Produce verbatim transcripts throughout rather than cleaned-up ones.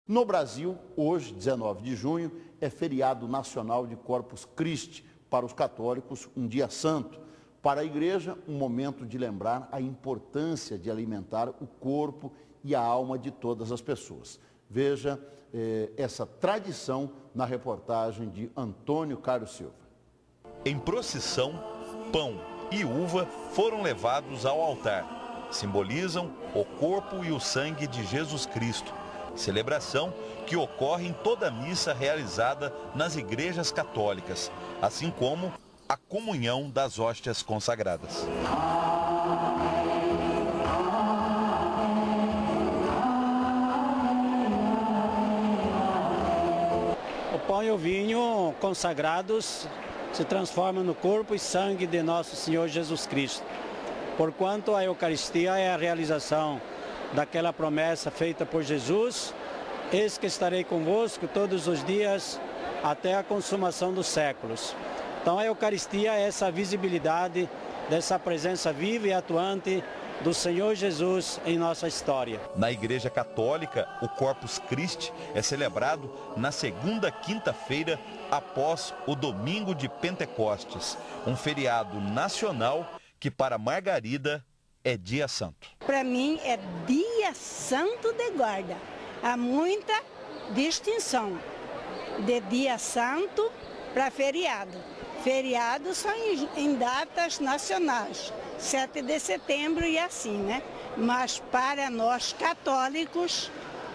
No Brasil, hoje, dezenove de junho, é feriado nacional de Corpus Christi. Para os católicos, um dia santo. Para a igreja, um momento de lembrar a importância de alimentar o corpo e a alma de todas as pessoas. Veja eh, essa tradição na reportagem de Antônio Carlos Silva. Em procissão, pão e uva foram levados ao altar. Simbolizam o corpo e o sangue de Jesus Cristo. Celebração que ocorre em toda missa realizada nas igrejas católicas, assim como a comunhão das hóstias consagradas. O pão e o vinho consagrados se transformam no corpo e sangue de nosso Senhor Jesus Cristo. Porquanto a Eucaristia é a realização daquela promessa feita por Jesus: eis que estarei convosco todos os dias até a consumação dos séculos. Então a Eucaristia é essa visibilidade dessa presença viva e atuante do Senhor Jesus em nossa história. Na Igreja Católica, o Corpus Christi é celebrado na segunda quinta-feira após o domingo de Pentecostes, um feriado nacional que para Margarida é dia santo. Para mim é dia santo de guarda. Há muita distinção de dia santo para feriado. Feriados são em, em datas nacionais, sete de setembro e assim, né? Mas para nós católicos,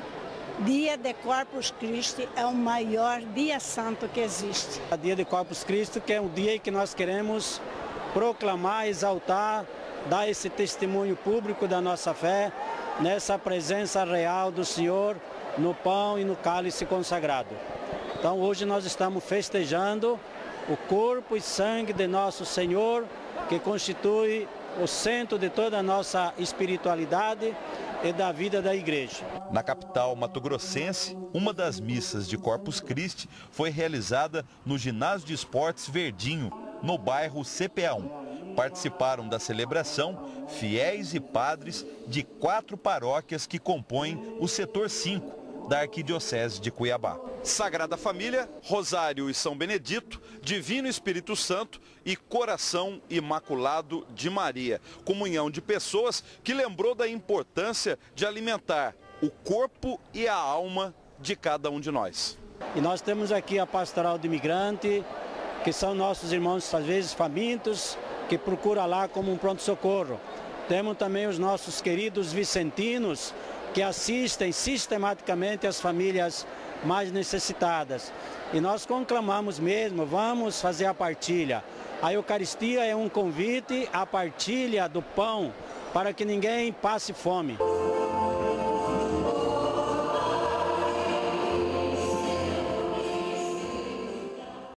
dia de Corpus Christi é o maior dia santo que existe. O dia de Corpus Christi, que é um dia em que nós queremos proclamar, exaltar, dar esse testemunho público da nossa fé, nessa presença real do Senhor no pão e no cálice consagrado. Então hoje nós estamos festejando o corpo e sangue de nosso Senhor, que constitui o centro de toda a nossa espiritualidade e da vida da igreja. Na capital mato-grossense, uma das missas de Corpus Christi foi realizada no Ginásio de Esportes Verdinho, no bairro C P A um. Participaram da celebração fiéis e padres de quatro paróquias que compõem o setor cinco da Arquidiocese de Cuiabá. Sagrada Família, Rosário e São Benedito, Divino Espírito Santo e Coração Imaculado de Maria. Comunhão de pessoas que lembrou da importância de alimentar o corpo e a alma de cada um de nós. E nós temos aqui a Pastoral do Imigrante, que são nossos irmãos, às vezes famintos, que procuram lá como um pronto-socorro. Temos também os nossos queridos vicentinos, que assistem sistematicamente as famílias mais necessitadas. E nós conclamamos mesmo, vamos fazer a partilha. A Eucaristia é um convite à partilha do pão, para que ninguém passe fome.